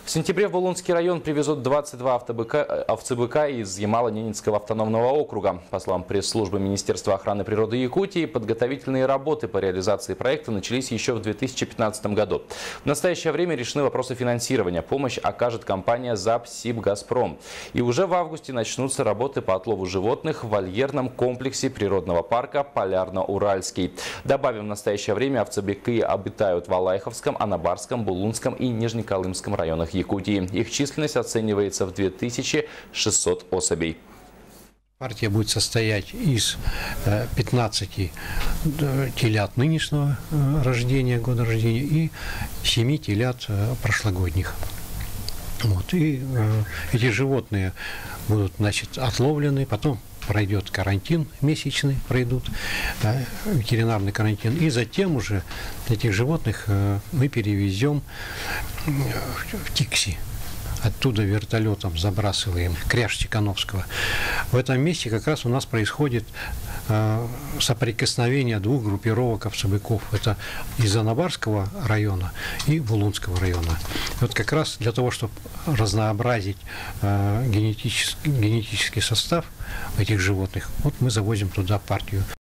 В сентябре в Булунский район привезут 22 овцы-быка из Ямало-Ненецкого автономного округа. По словам пресс-службы Министерства охраны природы Якутии, подготовительные работы по реализации проекта начались еще в 2015 году. В настоящее время решены вопросы финансирования. Помощь окажет компания «Запсибгазпром». И уже в августе начнутся работы по отлову животных в вольерном комплексе природного парка «Полярно-Уральский». Добавим, в настоящее время овцы-быки обитают в Алайховском, Анабарском, Булунском и Нижнеколымском районах Якутии. Их численность оценивается в 2600 особей. Партия будет состоять из 15 телят нынешнего рождения, года рождения, и 7 телят прошлогодних. Вот. И эти животные будут, значит, отловлены, потом пройдет карантин месячный, пройдут ветеринарный карантин, и затем уже этих животных мы перевезем в Тикси. Оттуда вертолетом забрасываем кряж Тихановского. В этом месте как раз у нас происходит соприкосновение двух группировок овцебыков. Это из Анабарского района и Булунского района. И вот как раз для того, чтобы разнообразить генетический состав этих животных, вот мы завозим туда партию.